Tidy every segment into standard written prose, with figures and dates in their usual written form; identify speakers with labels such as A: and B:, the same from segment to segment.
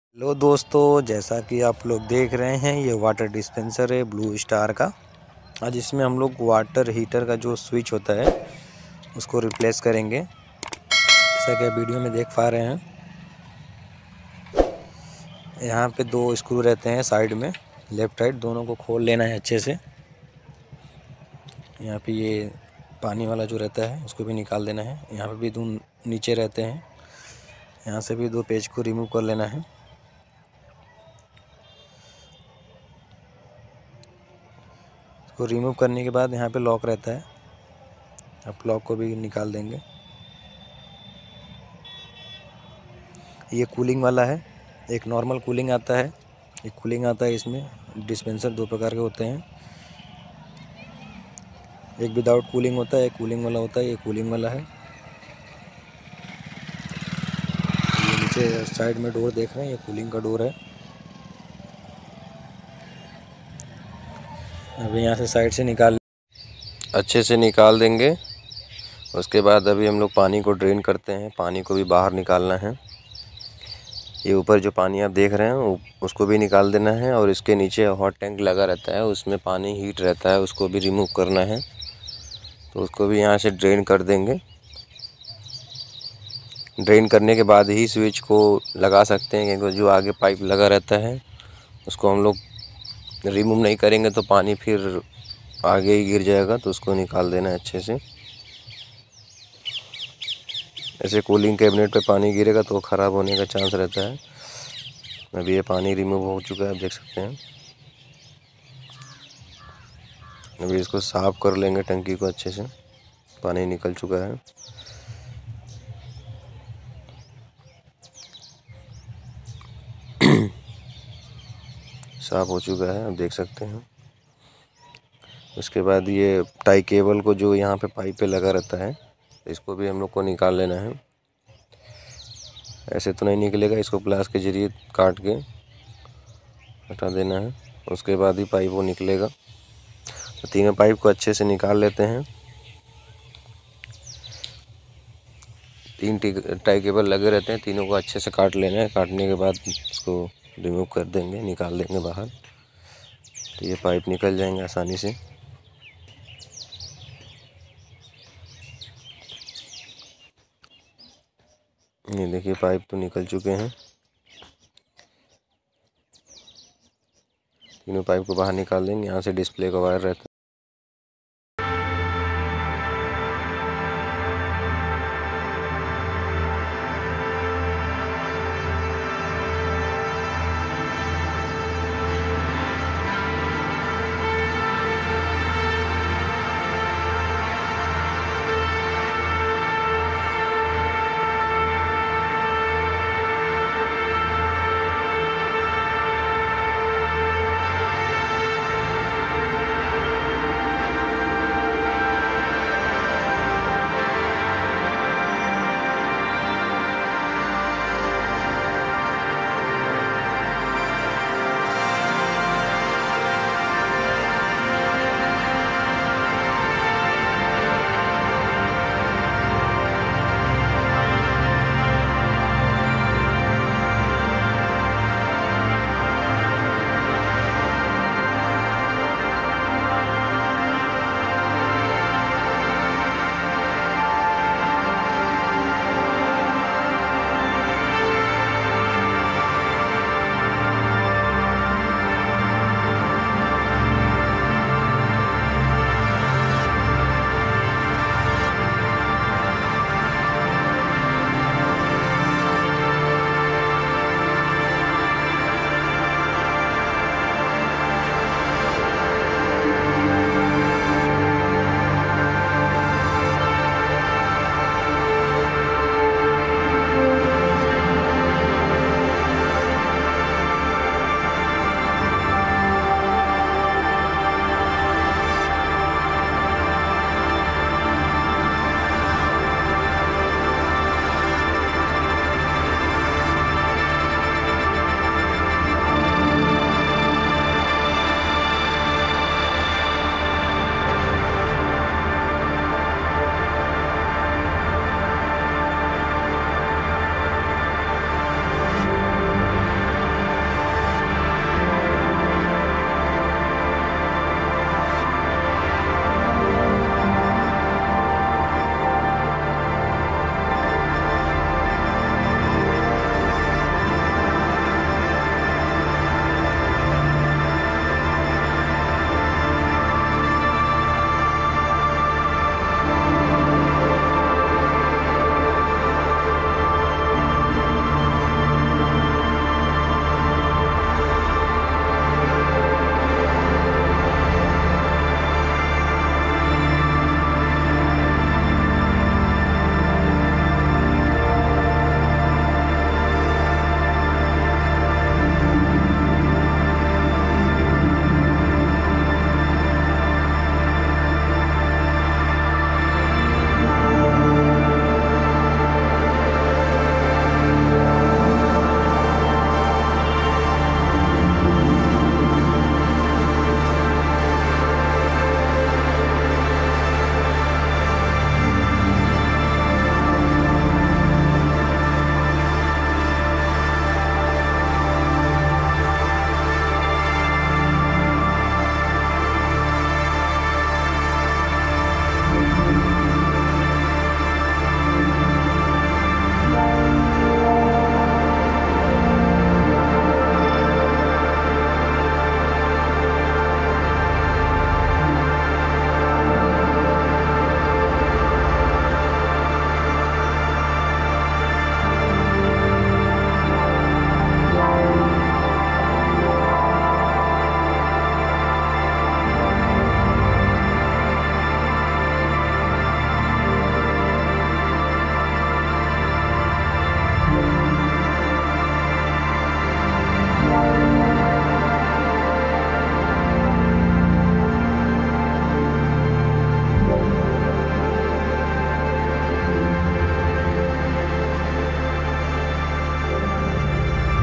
A: Hello दोस्तों, जैसा कि आप लोग देख रहे हैं ये वाटर डिस्पेंसर है ब्लू स्टार का। आज इसमें हम लोग वाटर हीटर का जो स्विच होता है उसको रिप्लेस करेंगे। जैसा कि आप वीडियो में देख पा रहे हैं, यहाँ पे दो स्क्रू रहते हैं साइड में, लेफ्ट राइट दोनों को खोल लेना है अच्छे से। यहाँ पे ये पानी वाला जो रहता है उसको भी निकाल देना है। यहाँ पे भी दो नीचे रहते हैं, यहाँ से भी दो पेज को रिमूव कर लेना है। इसको रिमूव करने के बाद यहाँ पे लॉक रहता है, आप लॉक को भी निकाल देंगे। ये कूलिंग वाला है, एक नॉर्मल कूलिंग आता है, एक कूलिंग आता है। इसमें डिस्पेंसर दो प्रकार के होते हैं, एक विदाउट कूलिंग होता है, एक कूलिंग वाला होता है। ये कूलिंग वाला है। ये नीचे साइड में डोर देख रहे हैं, ये कूलिंग का डोर है। अभी यहाँ से साइड से अच्छे से निकाल देंगे। उसके बाद अभी हम लोग पानी को ड्रेन करते हैं, पानी को भी बाहर निकालना है। ये ऊपर जो पानी आप देख रहे हैं उसको भी निकाल देना है, और इसके नीचे हॉट टैंक लगा रहता है, उसमें पानी हीट रहता है, उसको भी रिमूव करना है। तो उसको भी यहाँ से ड्रेन कर देंगे। ड्रेन करने के बाद ही स्विच को लगा सकते हैं, क्योंकि जो आगे पाइप लगा रहता है उसको हम लोग रिमूव नहीं करेंगे तो पानी फिर आगे ही गिर जाएगा। तो उसको निकाल देना है अच्छे से। ऐसे कूलिंग कैबिनेट पे पानी गिरेगा तो ख़राब होने का चांस रहता है। अभी ये पानी रिमूव हो चुका है, आप देख सकते हैं। अभी इसको साफ़ कर लेंगे, टंकी को अच्छे से, पानी निकल चुका है। साफ़ हो चुका है, आप देख सकते हैं। उसके बाद ये टाई केबल को जो यहाँ पे पाइप पे लगा रहता है, इसको भी हम लोग को निकाल लेना है। ऐसे तो नहीं निकलेगा, इसको प्लास के जरिए काट के हटा देना है, उसके बाद ही पाइप वो निकलेगा। तो तीनों पाइप को अच्छे से निकाल लेते हैं। तीन टाई केबल लगे रहते हैं, तीनों को अच्छे से काट लेना है। काटने के बाद उसको रिमूव कर देंगे, निकाल देंगे बाहर। तो ये पाइप निकल जाएंगे आसानी से। ये देखिए पाइप तो निकल चुके हैं। तीनों पाइप को बाहर निकाल देंगे। यहाँ से डिस्प्ले का वायर रहता है।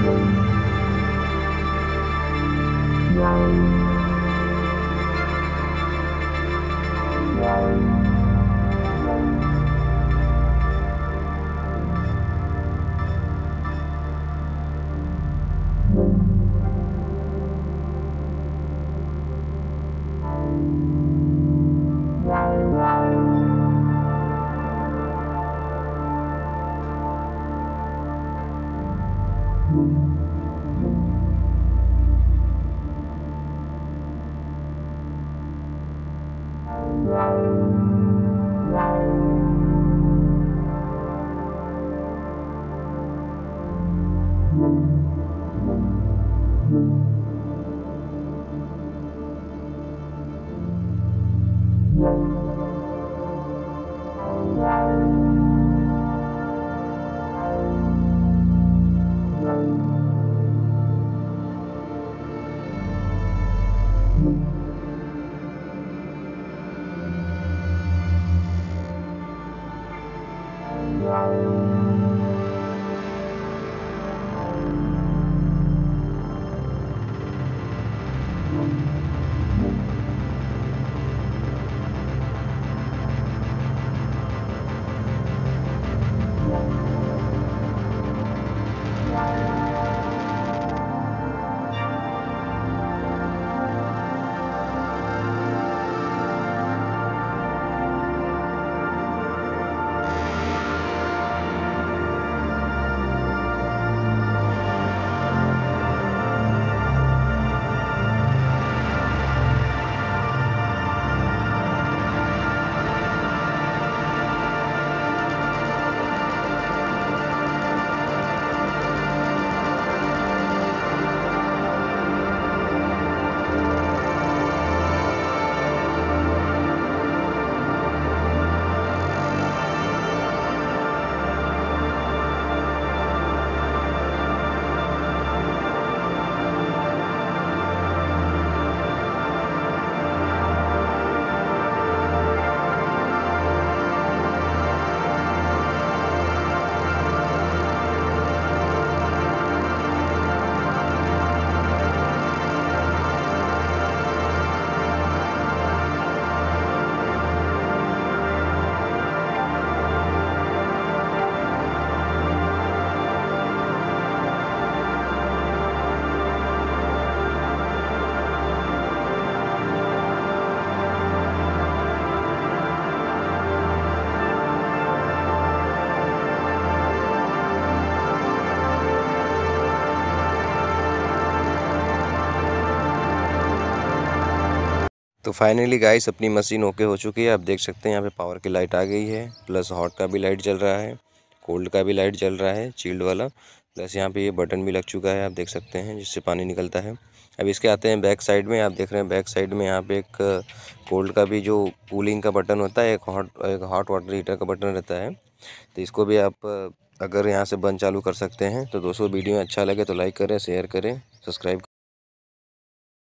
A: तो फाइनली गाइस अपनी मशीन ओके हो चुकी है। आप देख सकते हैं यहाँ पे पावर की लाइट आ गई है, प्लस हॉट का भी लाइट जल रहा है, कोल्ड का भी लाइट जल रहा है, चिल्ड वाला, प्लस यहाँ पे ये बटन भी लग चुका है, आप देख सकते हैं, जिससे पानी निकलता है। अब इसके आते हैं बैक साइड में। आप देख रहे हैं बैक साइड में यहाँ पे एक कोल्ड का भी जो कूलिंग का बटन होता है, एक हॉट वाटर हीटर का बटन रहता है। तो इसको भी आप अगर यहाँ से बंद चालू कर सकते हैं। तो दोस्तों वीडियो अच्छा लगे तो लाइक करें, शेयर करें, सब्सक्राइब